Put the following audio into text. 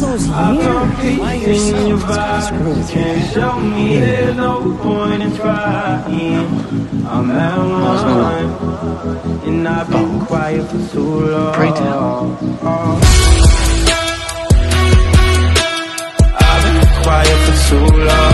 was here. Why yourself? Can't show me there's no point in trying. I'm at one, and I've been quiet for too long. Pray tell. I've been quiet for too long.